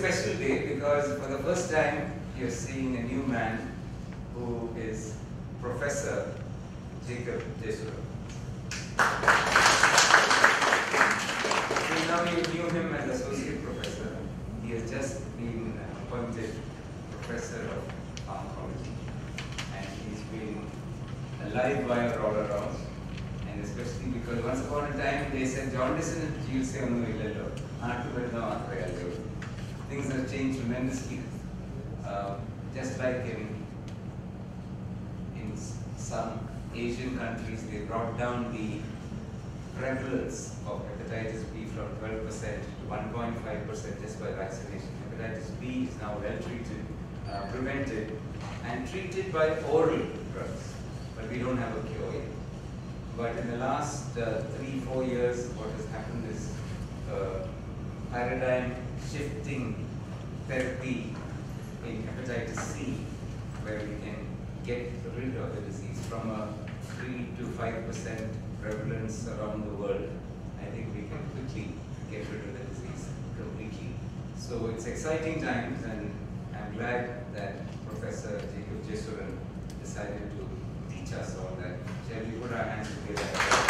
special day because for the first time you're seeing a new man who is Professor Jacob Jesuran. Till now you knew him as Associate Professor. He has just been appointed Professor of Pharmacology, and he's been a live wire all around. And especially because once upon a time they said jaundice in chikitse onnu illallo aattu varna maatre allu. Things have changed tremendously. Just like in some Asian countries, they brought down the prevalence of hepatitis B from 12% to 1.5% just by vaccination. Hepatitis B is now well treated, prevented, and treated by oral drugs, but we don't have a cure yet. But in the last 3-4 years, what has happened is paradigm shifting therapy in hepatitis C, where we can get rid of the disease from a 3 to 5% prevalence around the world. I think we can quickly get rid of the disease completely. So it's exciting times, and I'm glad that Professor Jacob Jesuran decided to teach us all that. Shall we put our hands together?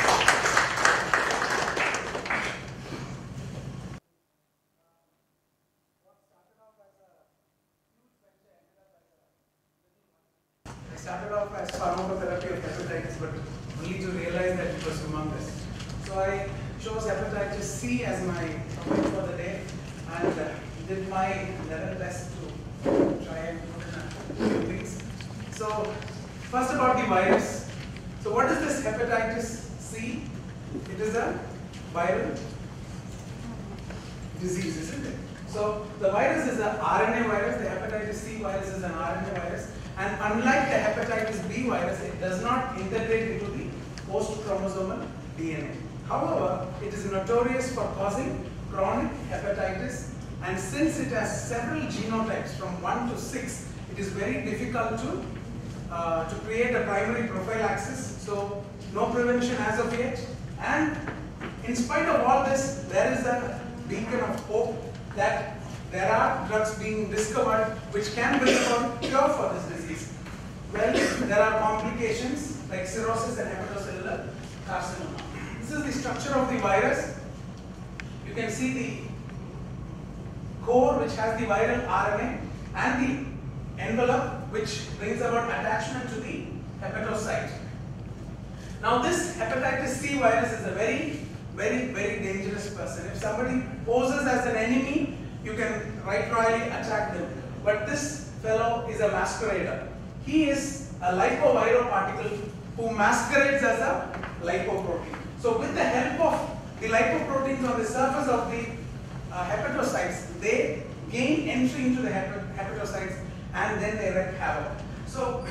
I started off as pharmacotherapy of hepatitis, but only to realize that it was humongous. So I chose hepatitis C as my topic for the day, and did my level best to try and put in a few things. So first about the virus. So what is this hepatitis C? It is a viral disease, isn't it? So the virus is an RNA virus. The hepatitis C virus is an RNA virus. And unlike the hepatitis B virus, it does not integrate into the host chromosomal DNA. However, it is notorious for causing chronic hepatitis, and since it has several genotypes from 1 to 6, it is very difficult to create a primary prophylaxis. So no prevention as of yet. And in spite of all this, there is a beacon of hope that there are drugs being discovered which can bring about cure for this disease. Well, there are complications like cirrhosis and hepatocellular carcinoma. This is the structure of the virus. You can see the core, which has the viral RNA, and the envelope, which brings about attachment to the hepatocyte. Now this hepatitis C virus is a very dangerous person. If somebody poses as an enemy, you can right royally attack them. But this fellow is a masquerader. He is a lipoviral particle who masquerades as a lipoprotein. So with the help of the lipoproteins on the surface of the hepatocytes, they gain entry into the hepatocytes, and then they wreak havoc. So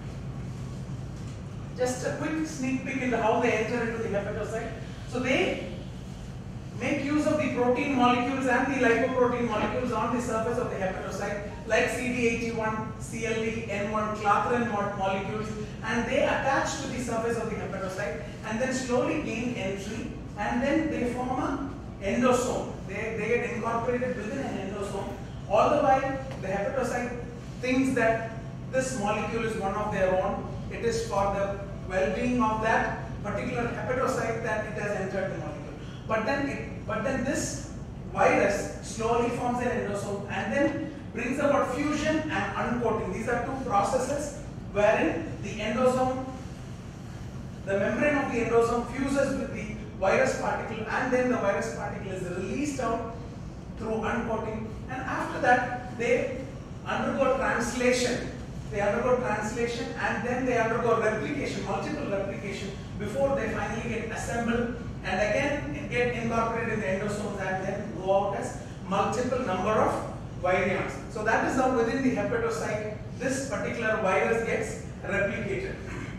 just a quick sneak peek into how they enter into the hepatocyte. So they make use of the protein molecules and the lipoprotein molecules on the surface of the hepatocyte, like CD81, CLE, N1, clathrin molecules, and they attach to the surface of the hepatocyte and then slowly gain entry, and then they form an endosome. They get incorporated within an endosome. All the while, the hepatocyte thinks that this molecule is one of their own. It is for the well-being of that particular hepatocyte that it has entered the molecule. But then this virus slowly forms an endosome and then brings about fusion and uncoating. These are two processes wherein the endosome, the membrane of the endosome fuses with the virus particle, and then the virus particle is released out through uncoating, and after that they undergo translation. They undergo translation and then they undergo replication, multiple replication, before they finally get assembled and again get incorporated in the endosomes and then go out as multiple number of virions. So that is how within the hepatocyte this particular virus gets replicated.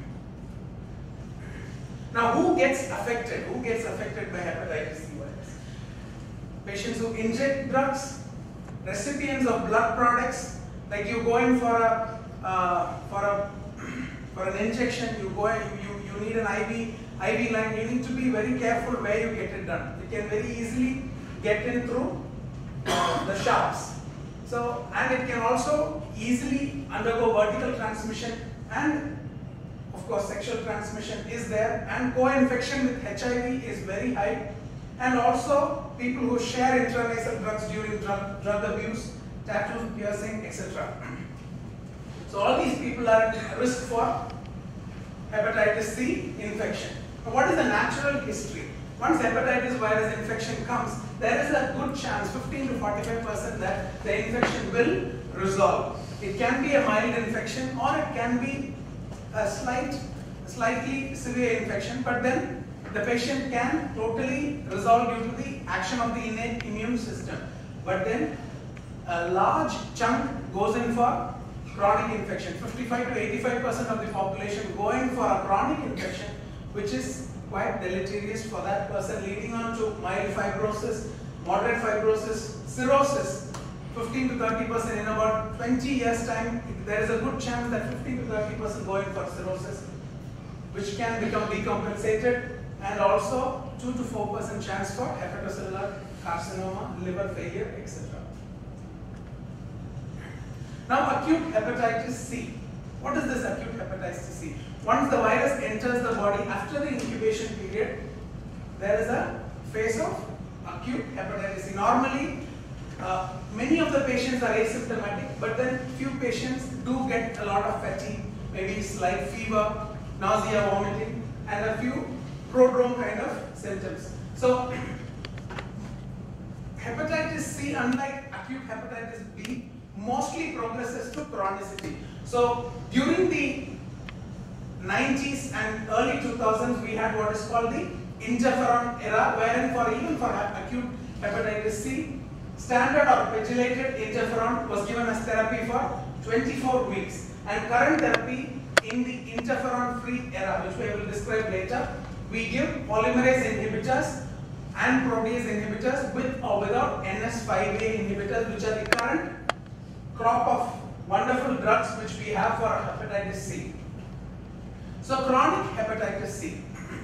Now who gets affected? Who gets affected by hepatitis C virus? Patients who inject drugs, recipients of blood products, like you go in for an injection, you need an IV line. You need to be very careful where you get it done. You can very easily get in through the shafts. So, and it can also easily undergo vertical transmission, and of course sexual transmission is there, and co-infection with HIV is very high, and also people who share intranasal drugs during drug abuse, tattoo, piercing, etc. So all these people are at risk for hepatitis C infection. Now, what is the natural history? Once hepatitis virus infection comes, there is a good chance, 15 to 45%, that the infection will resolve. It can be a mild infection, or it can be a slightly severe infection, but then the patient can totally resolve due to the action of the innate immune system. But then a large chunk goes in for chronic infection. 55 to 85% of the population going for a chronic infection, which is quite deleterious for that person, leading on to mild fibrosis, moderate fibrosis, cirrhosis. 15 to 30% in about 20 years time, there is a good chance that 15 to 30% going for cirrhosis, which can become decompensated, and also 2 to 4% chance for hepatocellular carcinoma, liver failure, etc. Now, acute hepatitis C. What is this acute hepatitis C? Once the virus enters the body after the incubation period, there is a phase of acute hepatitis C. Normally, many of the patients are asymptomatic, but then few patients do get a lot of fatigue, maybe slight fever, nausea, vomiting, and a few prodrome kind of symptoms. So, hepatitis C, unlike acute hepatitis B, mostly progresses to chronicity. So, during the 90s and early 2000s, we had what is called the interferon era, wherein even for acute hepatitis C, standard or pegylated interferon was given as therapy for 24 weeks. And current therapy in the interferon-free era, which we will describe later, we give polymerase inhibitors and protease inhibitors with or without NS5A inhibitors, which are the current crop of wonderful drugs which we have for hepatitis C. So, chronic hepatitis C.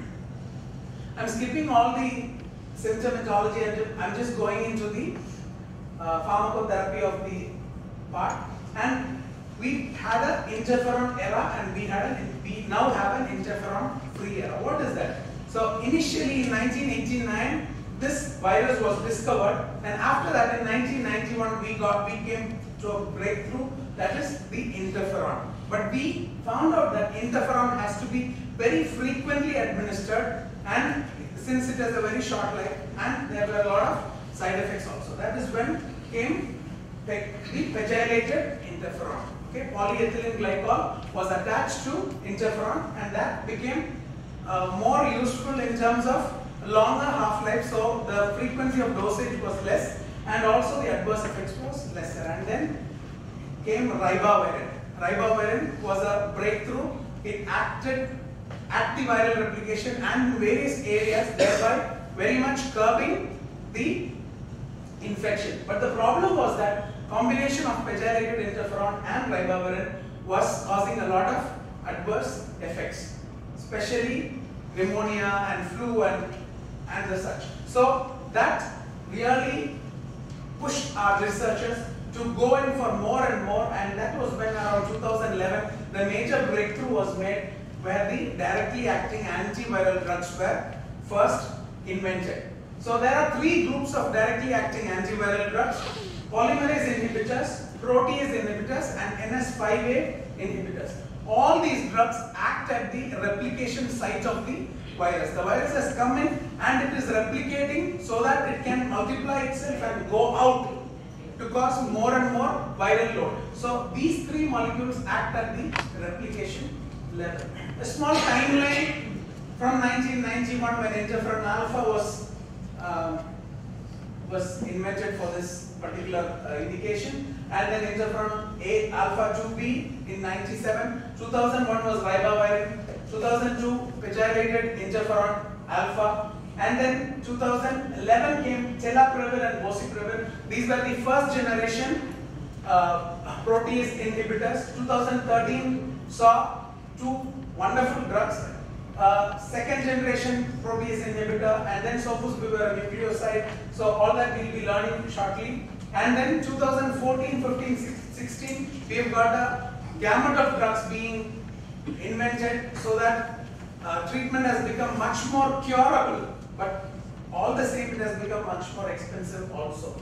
I'm skipping all the symptomatology and I'm just going into the pharmacotherapy of the part. And we had an interferon era, and we now have an interferon-free era. What is that? So, initially in 1989, this virus was discovered, and after that in 1991 we came to a breakthrough, that is the interferon. But we found out that interferon has to be very frequently administered, and since it has a very short life, and there were a lot of side effects also. That is when came the pegylated interferon. Okay, polyethylene glycol was attached to interferon, and that became more useful in terms of longer half-life, so the frequency of dosage was less, and also the adverse effects was lesser. And then came ribavirin. Ribavirin was a breakthrough. It acted at the viral replication and in various areas, thereby very much curbing the infection. But the problem was that combination of pegylated interferon and ribavirin was causing a lot of adverse effects, especially pneumonia and flu and the such. So that really pushed our researchers to go in for more and more, and that was when around 2011 the major breakthrough was made, where the directly acting antiviral drugs were first invented. So there are three groups of directly acting antiviral drugs: polymerase inhibitors, protease inhibitors, and NS5A inhibitors. All these drugs act at the replication site of the virus. The virus has come in and it is replicating so that it can multiply itself and go out to cause more and more viral load. So these three molecules act at the replication level. A small timeline from 1991, when interferon alpha was invented for this particular indication, and then interferon A alpha 2B in 97. 2001 was ribavirin. 2002 pegylated interferon alpha, and then 2011 came telaprevir and boceprevir. These were the first generation protease inhibitors. 2013 saw two wonderful drugs, second generation protease inhibitor, and then sofosbuvir, a nucleoside. So all that we'll be learning shortly. And then 2014, 15, 16, we have got a gamut of drugs being invented so that treatment has become much more curable, but all the same it has become much more expensive also.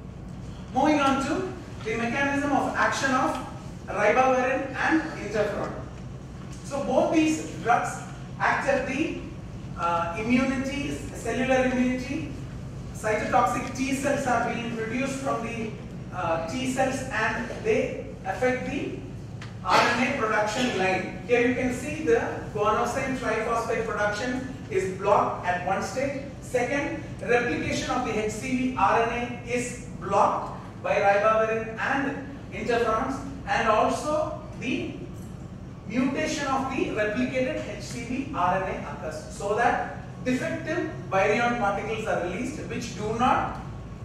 Moving on to the mechanism of action of ribavirin and interferon. So both these drugs act at the immunity, cellular immunity. Cytotoxic T cells are being produced from the T cells and they affect the RNA production line. Here you can see the guanosine triphosphate production is blocked at one stage. Second, replication of the HCV RNA is blocked by ribavirin and interferons, and also the mutation of the replicated HCV RNA occurs so that defective virion particles are released which do not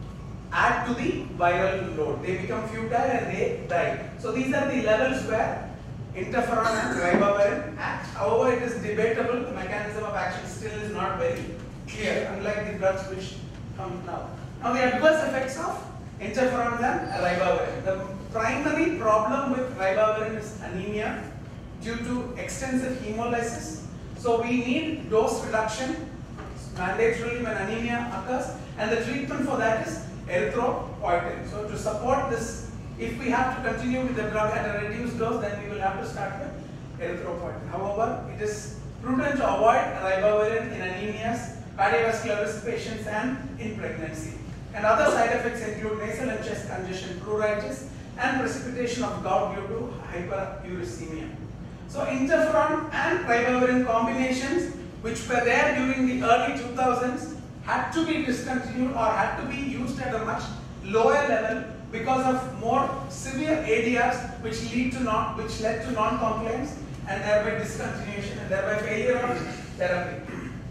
add to the viral load. They become futile and they die. So these are the levels where interferon and ribavirin act. However, it is debatable. The mechanism of action still is not very clear, unlike the drugs which come now. Now the adverse effects of interferon and ribavirin. The primary problem with ribavirin is anemia due to extensive hemolysis. So we need dose reduction mandatorily when anemia occurs, and the treatment for that is erythropoietin. So to support this, if we have to continue with the drug at a reduced dose, then we will have to start with erythropoietin. However, it is prudent to avoid ribavirin in anemias, cardiovascular risk patients, and in pregnancy. And other side effects include nasal and chest congestion, pruritus, and precipitation of gout due to hyperuricemia. So interferon and ribavirin combinations which were there during the early 2000s had to be discontinued or had to be used at a much lower level because of more severe ADRs which led to non-compliance and thereby discontinuation and thereby failure of therapy.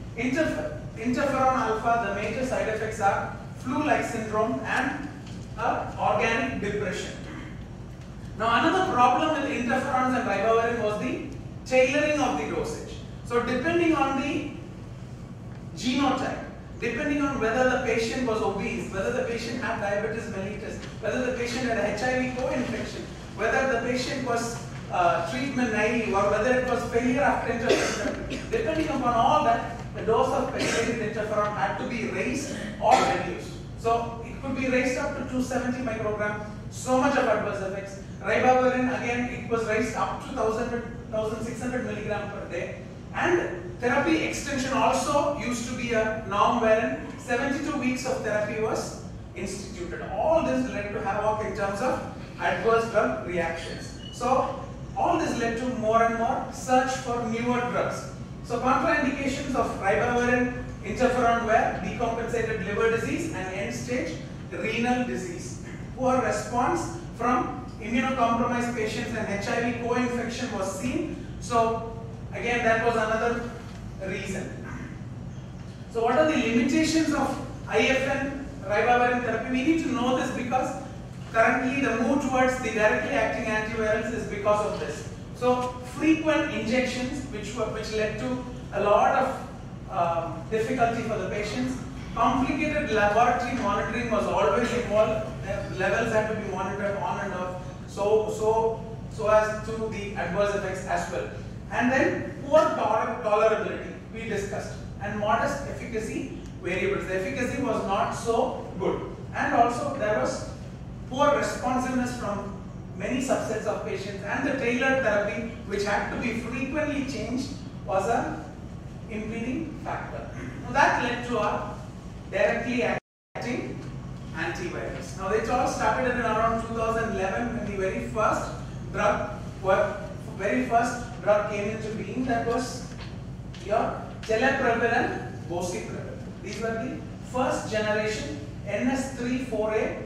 Interferon alpha, the major side effects are flu-like syndrome and organic depression. Now another problem with interferons and ribavirin was the tailoring of the dosage. So depending on the genotype, depending on whether the patient was obese, whether the patient had diabetes mellitus, whether the patient had a HIV co-infection, whether the patient was treatment naive or whether it was failure after interferon, depending upon all that, the dose of pegylated interferon had to be raised or reduced. So it could be raised up to 270 microgram, so much of adverse effects. Ribavirin, again, it was raised up to 1600 milligram per day. And therapy extension also used to be a norm wherein 72 weeks of therapy was instituted. All this led to havoc in terms of adverse drug reactions. So all this led to more and more search for newer drugs. So contraindications of ribavirin, interferon were decompensated liver disease and end-stage renal disease. Poor response from immunocompromised patients and HIV co-infection was seen. So again, that was another reason. So what are the limitations of IFN ribavirin therapy? We need to know this because currently the move towards the directly acting antivirals is because of this. So frequent injections which led to a lot of difficulty for the patients. Complicated laboratory monitoring was always involved. Levels had to be monitored on and off so as to the adverse effects as well. And then poor tolerability we discussed, and modest efficacy variables. The efficacy was not so good, and also there was poor responsiveness from many subsets of patients, and the tailored therapy which had to be frequently changed was an impeding factor. Now that led to our directly acting antivirals. Now it all started in around 2011 when the very first drug came into being, that was your Telaprevir and Boceprevir. These were the first generation NS3-4A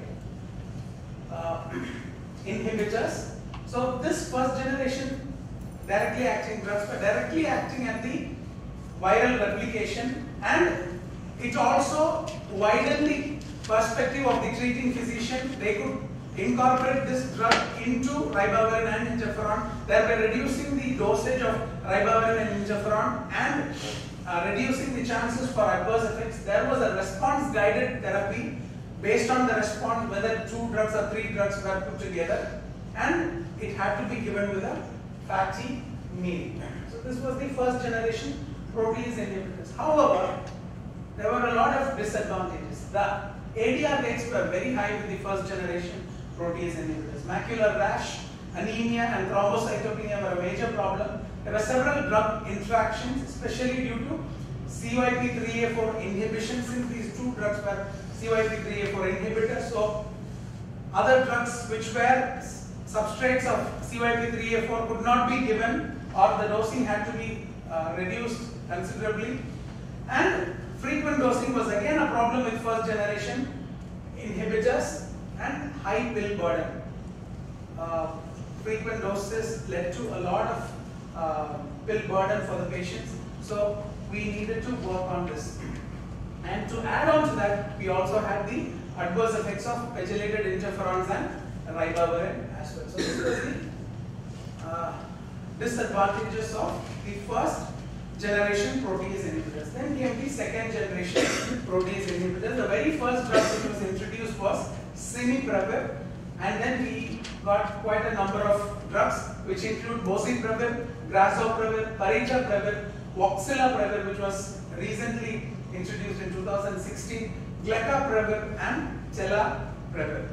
inhibitors. So this first generation directly acting drugs were directly acting at the viral replication, and it also widened the perspective of the treating physician. They could incorporate this drug into ribavirin and interferon, thereby reducing the dosage of ribavirin and interferon and reducing the chances for adverse effects. There was a response guided therapy based on the response, whether 2 drugs or 3 drugs were put together, and it had to be given with a fatty meal. So this was the first generation protease inhibitors. However, there were a lot of disadvantages. The ADR rates were very high with the first generation protease inhibitors. Macular rash, anemia and thrombocytopenia were a major problem. There were several drug interactions, especially due to CYP3A4 inhibition, since these 2 drugs were CYP3A4 inhibitors. So other drugs which were substrates of CYP3A4 could not be given, or the dosing had to be reduced considerably. And frequent dosing was again a problem with first generation inhibitors, and high pill burden. Frequent doses led to a lot of pill burden for the patients. So we needed to work on this. And to add on to that, we also had the adverse effects of pegylated interferons and ribavirin as well. So this was the disadvantages of the first generation protease inhibitors. Then came the second generation protease inhibitors. The very first drug that was introduced was simipravir, and then we got quite a number of drugs which include bocepravir, grazopravir, parijapravir, voxilapravir, which was recently introduced in 2016, glecapravir and telapravir.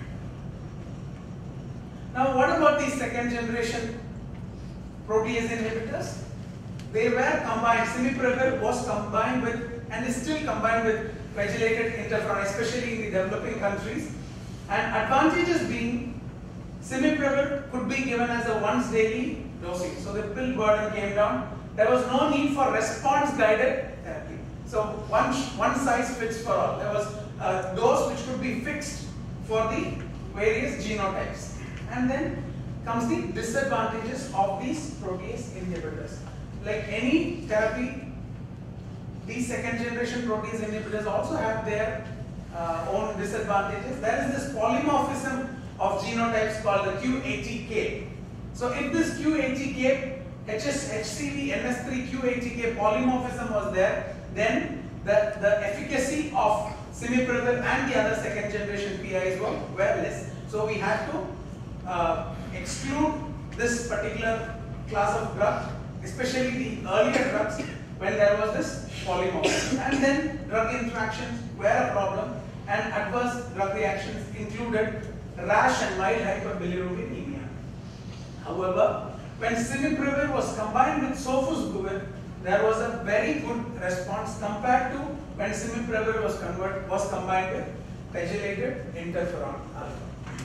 Now what about the second generation protease inhibitors? They were combined. Simipravir was combined with, and is still combined with, pegylated interferon, especially in the developing countries. And advantages being, simipravir could be given as a once daily dosing, so the pill burden came down. There was no need for response guided therapy. So one size fits for all. There was a dose which could be fixed for the various genotypes. And then comes the disadvantages of these protease inhibitors. Like any therapy, these second generation protease inhibitors also have their own disadvantages. There is this polymorphism of genotypes called the Q80K. So if this Q80K, HCV, NS3, Q80K polymorphism was there, then the efficacy of simipravir and the other second generation PIs were less. So we had to exclude this particular class of drug, especially the earlier drugs when there was this polymorphism. And then drug interactions were a problem, and adverse drug reactions included rash and mild hyperbilirubinemia. However, when simipravir was combined with sofosbuvir, there was a very good response compared to when simipravir was combined with pegylated interferon alpha.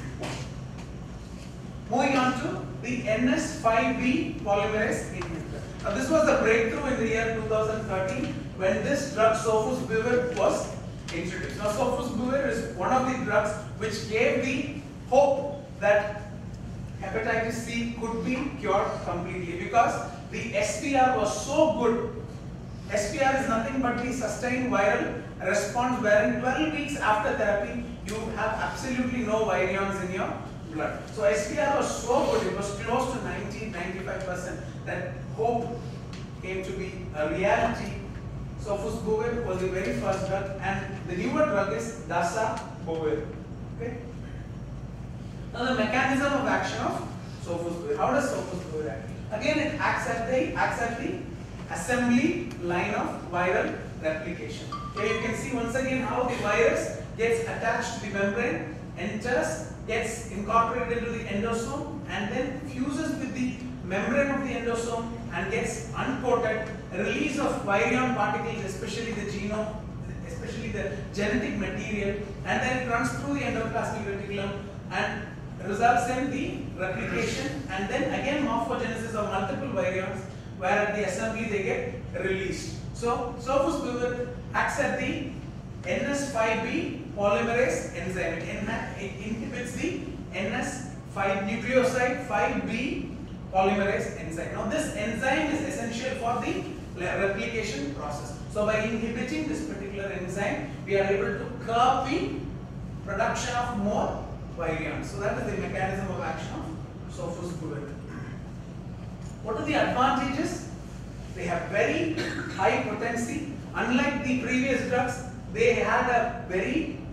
Moving on to the NS5B polymerase inhibitor. Now this was a breakthrough in the year 2013 when this drug sofosbuvir was introduced. Now sofosbuvir is one of the drugs which gave the hope that hepatitis C could be cured completely, because the SPR was so good. SPR is nothing but the sustained viral response, wherein 12 weeks after therapy you have absolutely no virions in your blood. So SPR was so good, it was close to 90-95%, that hope came to be a reality. Sofosbuvir was the very first drug, and the newer drug is dasabuvir. Okay. Now the mechanism of action of sofosbuvir. How does sofosbuvir act? Again, it acts at the assembly line of viral replication. Here you can see once again how the virus gets attached to the membrane, enters, gets incorporated into the endosome, and then fuses with the membrane of the endosome and gets uncoated. Release of virion particles, especially the genome, especially the genetic material, and then it runs through the endoplasmic reticulum and results in the replication, and then again morphogenesis of multiple virions, where at the assembly they get released. So sofosbuvir acts at the NS5B polymerase enzyme. It inhibits the NS5 nucleoside 5B polymerase enzyme. Now this enzyme is essential for the replication process. So by inhibiting this particular enzyme, we are able to curb the production of more virions. So that is the mechanism of action of sofosbuvir. What are the advantages? They have very high potency. Unlike the previous drugs, they had a very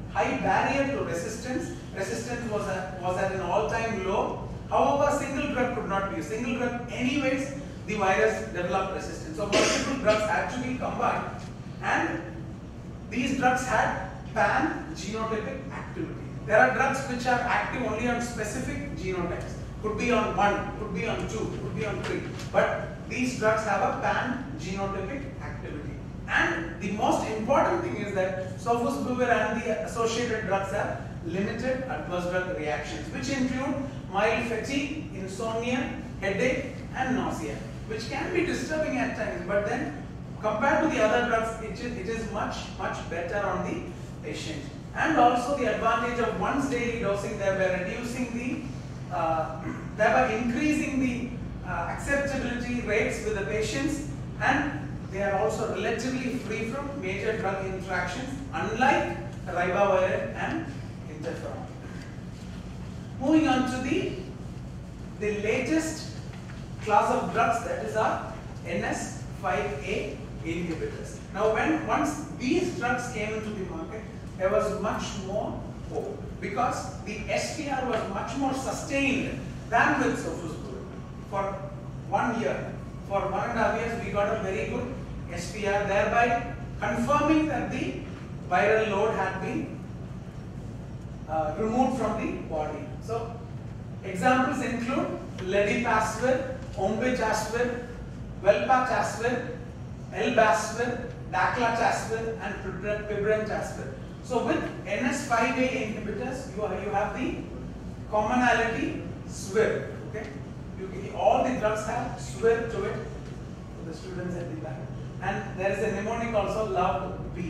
high barrier to resistance. Resistance was at an all-time low. However, single drug could not be used. Single drug, anyways, the virus developed resistance. So multiple drugs had to be combined, and these drugs had pan-genotypic activity. There are drugs which are active only on specific genotypes. Could be on 1, could be on 2, could be on 3. But these drugs have a pan-genotypic activity. And the most important thing is that sofosbuvir and the associated drugs have limited adverse drug reactions, which include mild fatigue, insomnia, headache, and nausea, which can be disturbing at times. But then, compared to the other drugs, it is much better on the patient. And also the advantage of once daily dosing, thereby reducing thereby increasing the acceptability rates with the patients, and they are also relatively free from major drug interactions, unlike ribavirin and interferon. Moving on to the latest class of drugs, that is our NS5A inhibitors. Now, once these drugs came into the market, there was much more hope, because the SPR was much more sustained than with sofosbuvir. For 1 year, for 1.5 years, we got a very good SPR, thereby confirming that the viral load had been removed from the body. So, examples include ledipasvir, ombitasvir, velpatasvir, elbasvir, daclatasvir, and pibrentasvir. So with NS5A inhibitors, you have the commonality SWIR. Okay, all the drugs have SWIR to it, for the students at the back, and there is a mnemonic also, LOVE-B.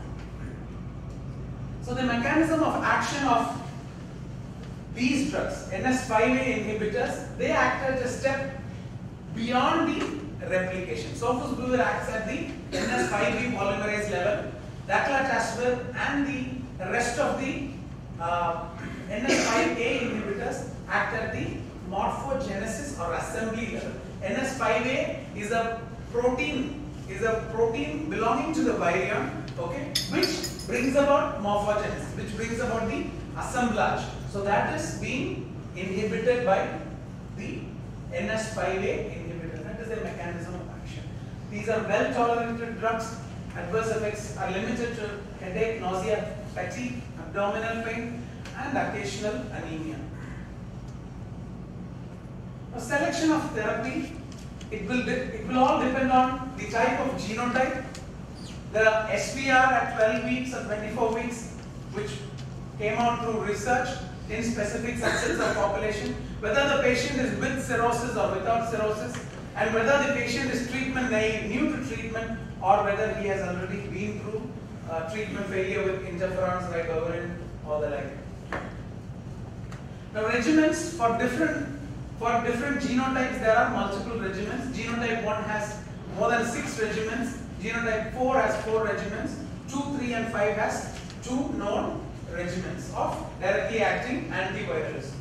So the mechanism of action of these drugs, NS5A inhibitors, they act at a step beyond the replication. Sofosbuvir acts at the NS5B polymerase level. Daclatasvir and the rest of the NS5A inhibitors act at the morphogenesis or assembly level. NS5A is a protein belonging to the virion, okay, which brings about morphogenesis, which brings about the assemblage. So that is being inhibited by the NS5A inhibitor. That is the mechanism of action. These are well tolerated drugs. Adverse effects are limited to headache, nausea, fatigue, abdominal pain, and occasional anemia. A selection of therapy, it will all depend on the type of genotype, the SPR at 12 weeks or 24 weeks, which came out through research in specific subsets of population, whether the patient is with cirrhosis or without cirrhosis, and whether the patient is treatment naive, new to treatment, or whether he has already been through treatment failure with interferons, ribavirin, or the like. Now, regimens for different genotypes, there are multiple regimens. Genotype 1 has more than 6 regimens. Genotype 4 has 4 regimens. 2, 3, and 5 has 2 known regimens of directly acting antivirals.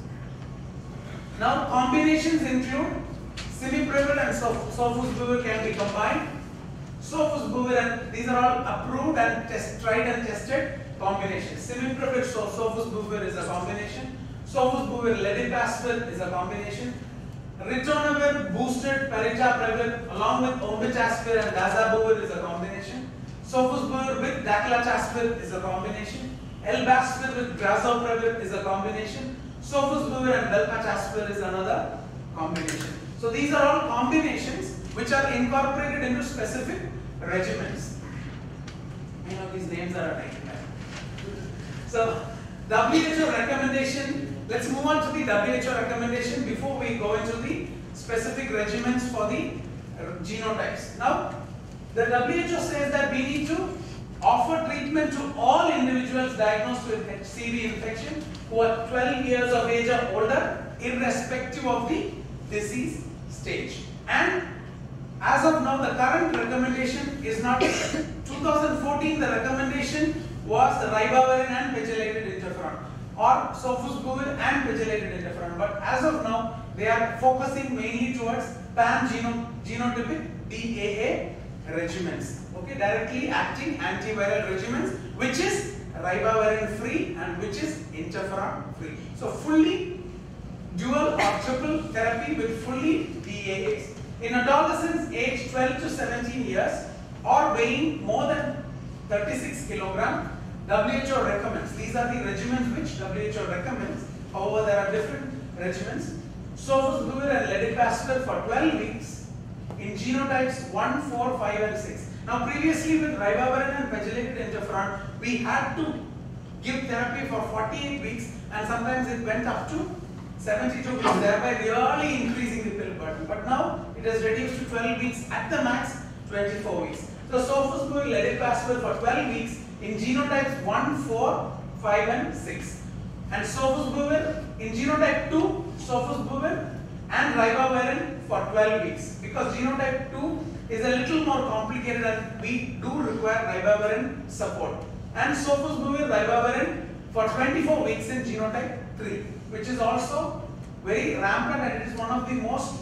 Now, combinations include simiprevil and sofosbuvir can be combined. Sofosbuvir, and these are all approved and tried and tested combinations. Simiprevil sofosbuvir is a combination. Sofosbuvir ledipasvir is a combination. Ritonavir boosted paritaprevir along with ombitasvir and dazabuvir is a combination. Sofosbuvir with daclatasvir is a combination. Elbasvir with grazoprevir is a combination. Sofosbuvir and velpatasvir is another combination. So these are all combinations which are incorporated into specific regimens. You know, these names are a nightmare. So WHO recommendation, let's move on to the WHO recommendation before we go into the specific regimens for the genotypes. Now, the WHO says that we need to offer treatment to all individuals diagnosed with HCV infection who are 12 years of age or older, irrespective of the disease stage. And as of now, the current recommendation is not 2014. The recommendation was the ribavirin and pegylated interferon, or sofosbuvir and pegylated interferon. But as of now, they are focusing mainly towards pan-genotypic DAA regimens. Okay, directly acting antiviral regimens, which is ribavirin free and which is interferon free. So fully dual or triple therapy with fully DAAs. In adolescents aged 12 to 17 years or weighing more than 36 kilogram, WHO recommends, these are the regimens which WHO recommends, however there are different regimens, sofosbuvir and ledipasvir for 12 weeks in genotypes 1, 4, 5 and 6. Now previously with ribavirin and pegylated interferon, we had to give therapy for 48 weeks and sometimes it went up to 72 weeks, thereby really increasing the pill burden. But now it has reduced to 12 weeks, at the max 24 weeks. So sofosbuvir, ledipasvir for 12 weeks in genotypes 1, 4, 5 and 6. And sofosbuvir in genotype 2, sofosbuvir and ribavirin for 12 weeks. Because genotype 2 is a little more complicated and we do require ribavirin support. And sofosbuvir, ribavirin for 24 weeks in genotype 3, which is also very rampant and it is one of the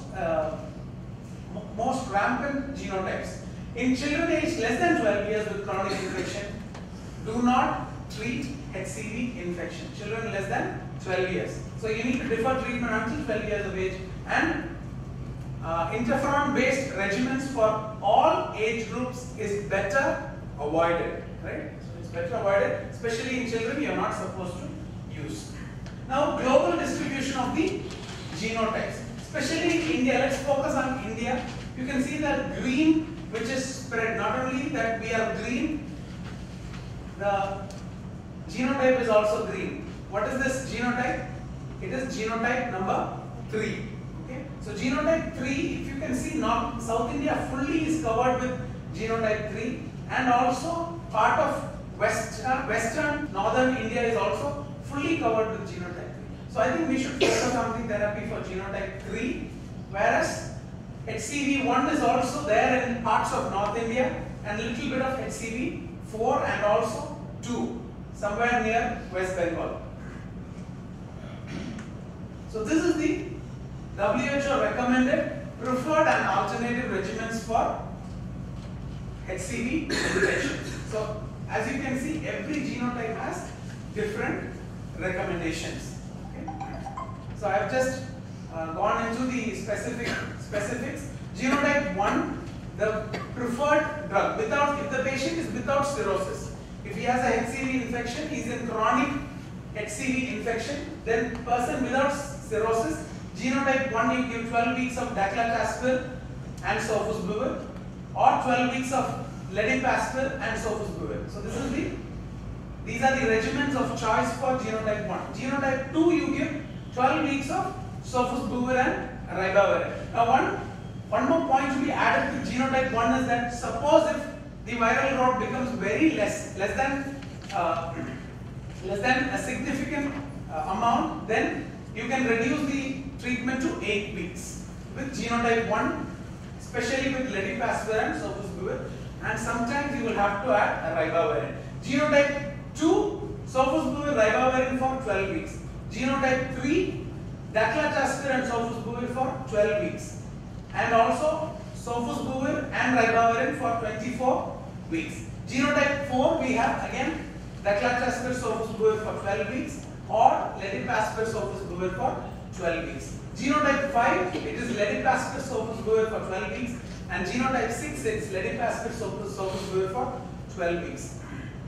most rampant genotypes. In children aged less than 12 years with chronic infection, do not treat HCV infection. Children less than 12 years. So you need to defer treatment until 12 years of age. And interferon-based regimens for all age groups is better avoided, right? So it's better avoided, especially in children. You are not supposed to use. Now, global distribution of the genotypes, especially in India. Let's focus on India. You can see that green, which is spread. Not only that we are green, the genotype is also green. What is this genotype? It is genotype number 3. Okay. So genotype 3, if you can see, South India fully is covered with genotype 3, and also part of western northern India is also fully covered with genotype 3. So I think we should focus on the therapy for genotype 3, whereas HCV1 is also there in parts of North India and a little bit of HCV4 and also 2 somewhere near West Bengal. So this is the WHO recommended preferred and alternative regimens for HCV infection. So as you can see, every genotype has different recommendations. Okay. So I have just gone into the specifics. Genotype 1, the preferred drug if the patient is without cirrhosis. If he has a HCV infection, he is in chronic HCV infection, then person without cirrhosis, genotype 1 you give 12 weeks of daclataspel and sofosbuvir or 12 weeks of ledipasvir and sofosbuvir. So these are the regimens of choice for genotype 1. Genotype 2 you give 12 weeks of sofosbuvir and ribavirin. Now one more point to be added to genotype 1 is that suppose if the viral load becomes very less than a significant amount, then you can reduce the treatment to 8 weeks with genotype 1, especially with ledipasvir and sofosbuvir, and sometimes you will have to add a ribavirin. Genotype 2, sofosbuvir, ribavirin for 12 weeks. Genotype 3, daclataspel and sofosbuvir for 12 weeks, and also sofosbuvir and ribavirin for 24 weeks. Genotype 4, we have again daclataspel, sofosbuvir for 12 weeks or ledipasvir, sofosbuvir for 12 weeks. Genotype 5, it is ledipasvir, sofosbuvir for 12 weeks, and genotype 6, it's ledipasvir, sofosbuvir for 12 weeks.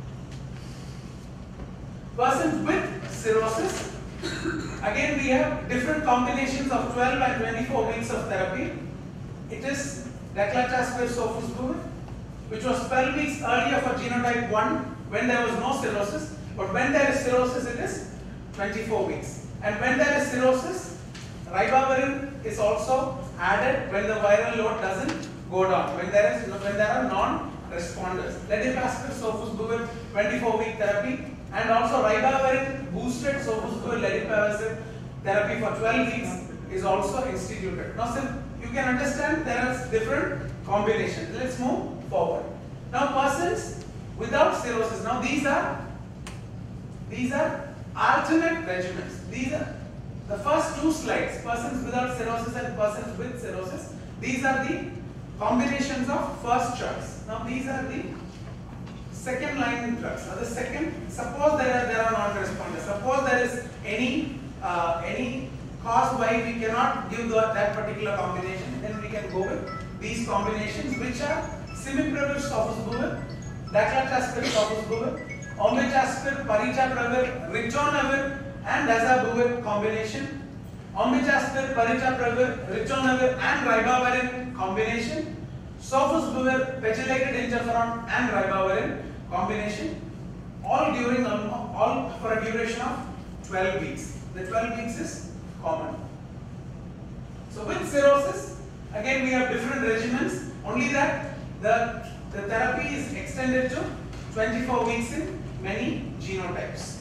Persons with cirrhosis, again we have different combinations of 12 and 24 weeks of therapy. It is daclataspel, sofosbuvir, which was 12 weeks earlier for genotype 1 when there was no cirrhosis, but when there is cirrhosis it is 24 weeks. And when there is cirrhosis, ribavirin is also added when the viral load doesn't go down, when there are non-responders. Ledipasvir, sofosbuvir, 24-week therapy, and also ribavirin boosted sofosbuvir ledipasvir therapy for 12 weeks is also instituted. Now, you can understand there are different combinations. Let's move forward. Now, persons without cirrhosis. Now, these are alternate regimens. These are the first two slides, persons without cirrhosis and persons with cirrhosis. These are the combinations of first choice. Now, these are the second line drugs. Now the second, suppose there are non-responders. Suppose there is any cause why we cannot give that particular combination, then we can go with these combinations, which are Simipravir Sofosbuvir, Daclataspir Sofosbuvir, Ombichaspir, Parichapravir, Ritonavir and Dazabuvir combination, Ombichaspir, Parichapravir, Ritonavir and Ribavirin combination, Sofosbuvir, Pegylated interferon and Ribavirin combination, all for a duration of 12 weeks. The 12 weeks is common. So with cirrhosis, again we have different regimens, only that the therapy is extended to 24 weeks in many genotypes.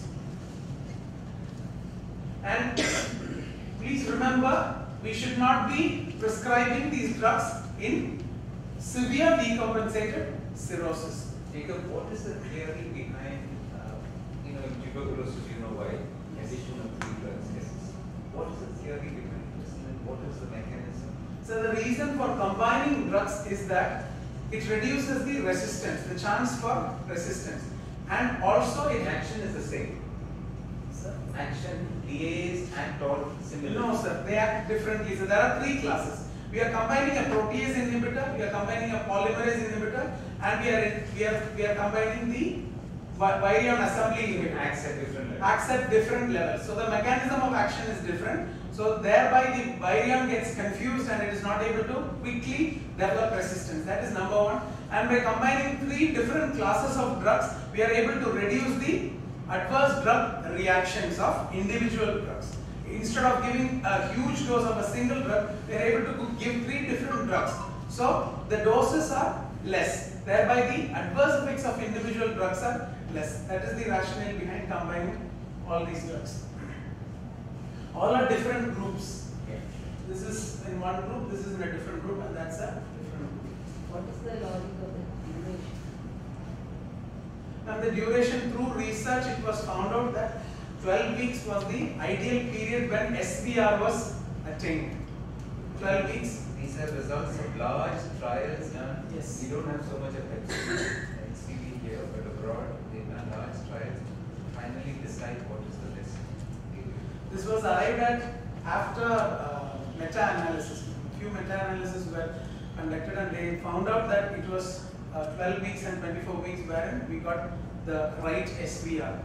And please remember, we should not be prescribing these drugs in severe decompensated cirrhosis. Jacob, what is the theory behind, tuberculosis, why? Addition of 3 drugs. Yes. What is the theory behind this and what is the mechanism? So the reason for combining drugs is that it reduces the resistance, the chance for resistance, and also it Action is the same. Sir? Action, DAs and TOL similar. No sir, they act differently. So there are 3 classes. We are combining a protease inhibitor, we are combining a polymerase inhibitor, and we are combining the virion assembly inhibitor. Acts at different levels. Acts at different levels. So the mechanism of action is different. So thereby the virion gets confused and it is not able to quickly develop resistance. That is number 1. And by combining 3 different classes of drugs, we are able to reduce the adverse drug reactions of individual drugs. Instead of giving a huge dose of a single drug, we are able to give 3 different drugs. So the doses are less. Thereby the adverse effects of individual drugs are less. That is the rationale behind combining all these drugs. All are different groups. This is in one group, this is in a different group, and that's a different group. What is the logic of the duration? And the duration, through research, it was found out that 12 weeks was the ideal period when SVR was attained. 12 weeks. These are results of large trials done. Yes. We don't have so much of HCV here, but abroad they done large trials to finally decide what is the best. This was arrived at after meta-analysis. Few meta-analyses were conducted and they found out that it was 12 weeks and 24 weeks wherein we got the right SVR.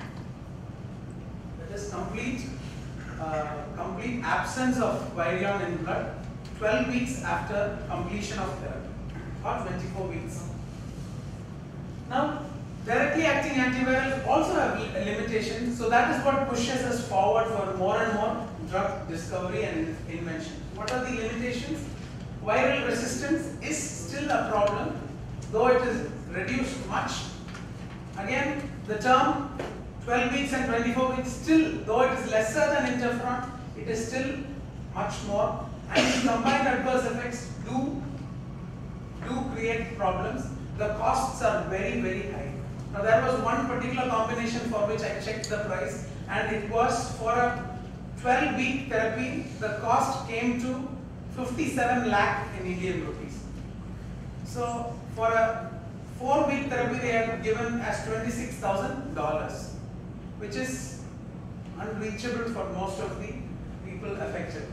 That is complete absence of virion in blood 12 weeks after completion of therapy, or 24 weeks. Now, directly acting antivirals also have limitations, so that is what pushes us forward for more and more drug discovery and invention. What are the limitations? Viral resistance is still a problem, though it is reduced much. Again, the term 12 weeks and 24 weeks still, though it is lesser than interferon, it is still much more. And the combined adverse effects do create problems. The costs are very, very high. Now there was one particular combination for which I checked the price, and it was for a 12-week therapy, the cost came to 57 lakh in Indian rupees. So for a 4-week therapy they had given as $26,000, which is unreachable for most of the people affected.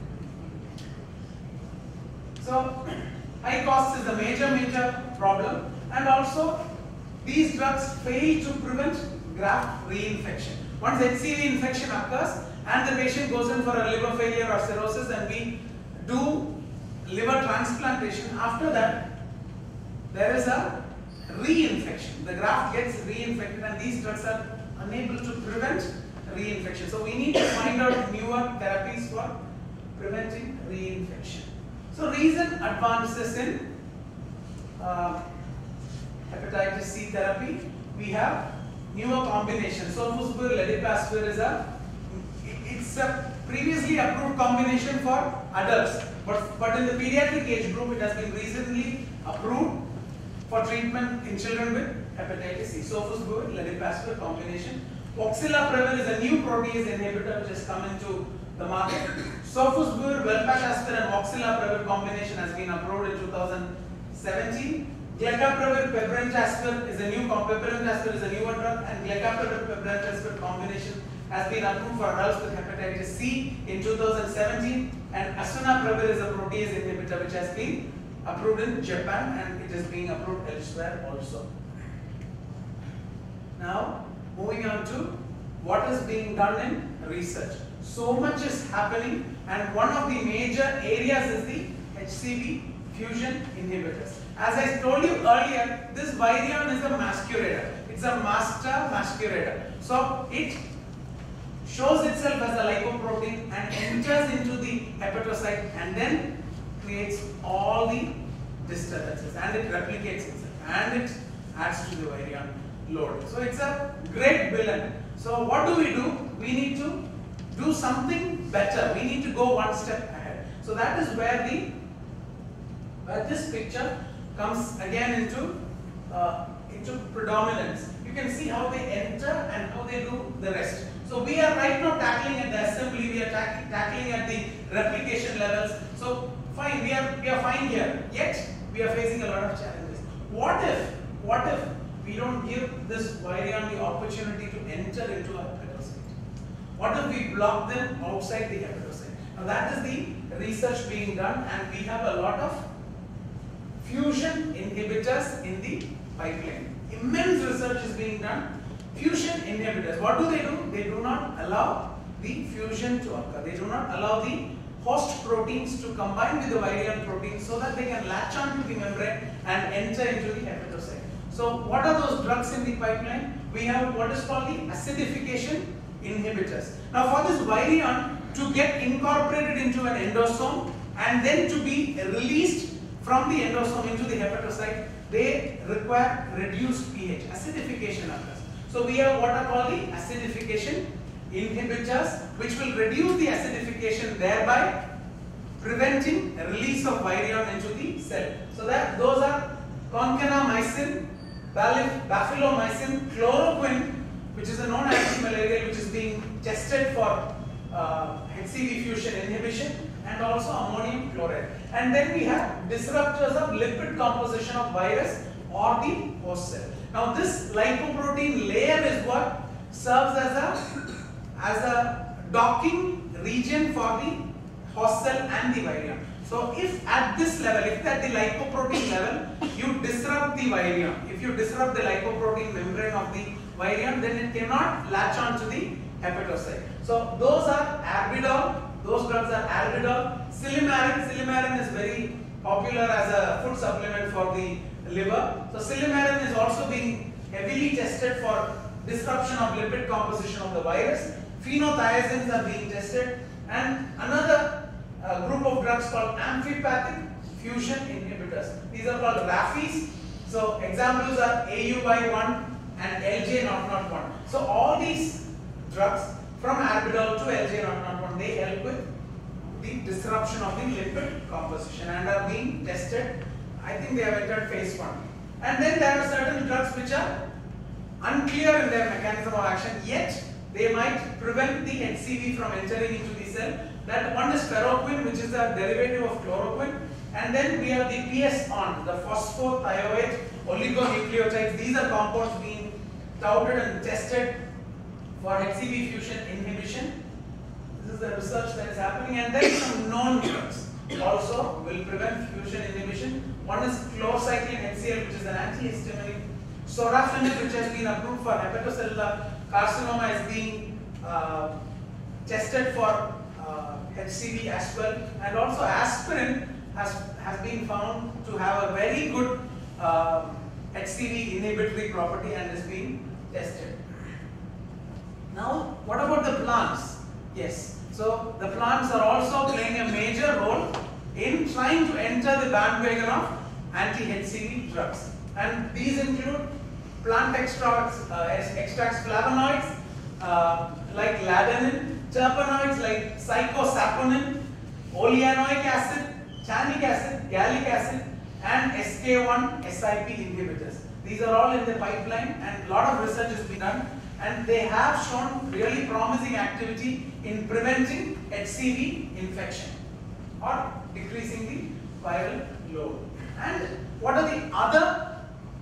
So high cost is a major problem, and also these drugs fail to prevent graft reinfection. Once HCV infection occurs and the patient goes in for a liver failure or cirrhosis and we do liver transplantation, after that there is a reinfection. The graft gets reinfected and these drugs are unable to prevent reinfection. So we need to find out newer therapies for preventing reinfection. So recent advances in hepatitis C therapy, we have newer combinations. Sofosbuvir, Ledipasvir is it's a previously approved combination for adults, but in the pediatric age group it has been recently approved for treatment in children with hepatitis C. Sofosbuvir, Ledipasvir combination. Oxaliplapril is a new protease inhibitor which has come into the market. Sofosbuvir, Velpatasvir and Oxaliplapril combination has been approved in 2017. Glecaprevir pebrentasper is a new pebrentasper is a newer drug, and glecaprevir pebrentasper combination has been approved for adults with hepatitis C in 2017, and Asunaprevir is a protease inhibitor which has been approved in Japan, and it is being approved elsewhere also. Now, moving on to what is being done in research. So much is happening, and one of the major areas is the HCV fusion inhibitors. As I told you earlier, this virion is a masquerader. It's a master masquerader. So it shows itself as a lipoprotein and enters into the hepatocyte and then creates all the disturbances, and it replicates itself and it adds to the virion load. So it's a great villain. So what do? We need to do something better. We need to go one step ahead. So that is where this picture comes again into predominance. You can see how they enter and how they do the rest. So we are right now tackling at the assembly, we are tackling at the replication levels. So fine, we are fine here. Yet we are facing a lot of challenges. What if we don't give this virion the opportunity to enter into a hepatocyte? What if we block them outside the hepatocyte? Now that is the research being done, and we have a lot of fusion inhibitors in the pipeline. Immense research is being done. Fusion inhibitors, what do? They do not allow the fusion to occur. They do not allow the host proteins to combine with the virion protein so that they can latch onto the membrane and enter into the hepatocyte. So what are those drugs in the pipeline? We have what is called the acidification inhibitors. Now for this virion to get incorporated into an endosome and then to be released from the endosome into the hepatocyte, they require reduced pH. Acidification occurs. So we have what are called the acidification inhibitors, which will reduce the acidification, thereby preventing a release of virion into the cell. So that those are concanamycin, bafilomycin, chloroquine, which is a known antimalarial which is being tested for HCV fusion inhibition, and also ammonium chloride. And then we have disruptors of lipid composition of virus or the host cell. Now this lipoprotein layer is what serves as a docking region for the host cell and the virion. So if at this level, if at the lipoprotein level, you disrupt the virion, if you disrupt the lipoprotein membrane of the virion, then it cannot latch onto the hepatocyte. So those are Arbidol, those drugs are Arbidol, Silymarin. Silymarin is very popular as a food supplement for the liver. So Silymarin is also being heavily tested for disruption of lipid composition of the virus. Phenothiazines are being tested, and another group of drugs called amphipathic fusion inhibitors. These are called RAFIs. So examples are AU1 and LJ001. So all these drugs from Arbidol to LJ001, they help with the disruption of the lipid composition and are being tested. I think they have entered phase 1. And then there are certain drugs which are unclear in their mechanism of action, yet they might prevent the HCV from entering into the cell. That one is ferroquine, which is a derivative of chloroquine. And then we have the PS-ON, the phosphorothioate oligonucleotides. These are compounds being touted and tested for HCV fusion inhibition. This is the research that is happening. And then some known drugs also will prevent fusion inhibition. One is chlorcycline HCl, which is an antihistaminic. Sorafenib, which has been approved for hepatocellular carcinoma, is being tested for HCV as well. And also aspirin has been found to have a very good HCV inhibitory property and is being tested. Now, what about the plants? Yes, so the plants are also playing a major role in trying to enter the bandwagon of anti-HCV drugs. And these include plant extracts flavonoids like ladonine, terpenoids like cyclosaponin, oleanoic acid, tannic acid, gallic acid, and SK1 SIP inhibitors. These are all in the pipeline, and a lot of research has been done, and they have shown really promising activity in preventing HCV infection or decreasing the viral load. And what are the other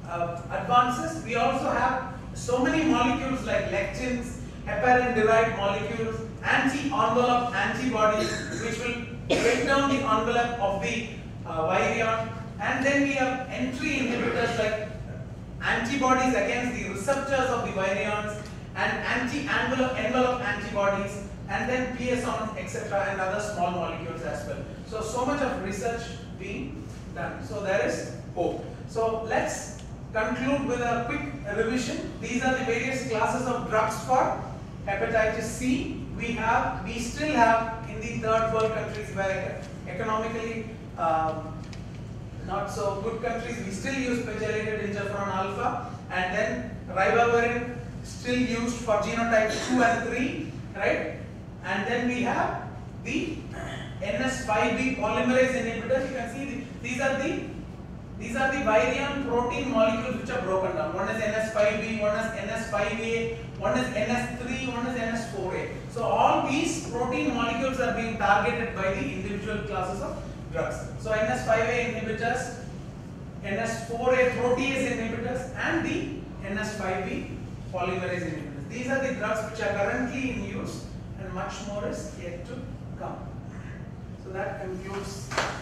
advances, we also have so many molecules like lectins, heparin-derived molecules, anti-envelope antibodies, which will break down the envelope of the virion. And then we have entry inhibitors like antibodies against the receptors of the virions, and anti-envelope antibodies, and then PSON, etc., and other small molecules as well. So much of research being done. So there is hope. So let's conclude with a quick revision. These are the various classes of drugs for hepatitis C. We still have in the third world countries where economically not so good countries, we still use pegylated interferon alpha, and then ribavirin still used for genotype 2 and 3, right? And then we have the NS5B polymerase inhibitors. You can see these are the virion protein molecules which are broken down. One is NS5B, one is NS5A, one is NS3, one is NS4A. So all these protein molecules are being targeted by the individual classes of drugs. So NS5A inhibitors, NS4A protease inhibitors, and the NS5B polymerase inhibitors. These are the drugs which are currently in use, and much more is yet to come. So that concludes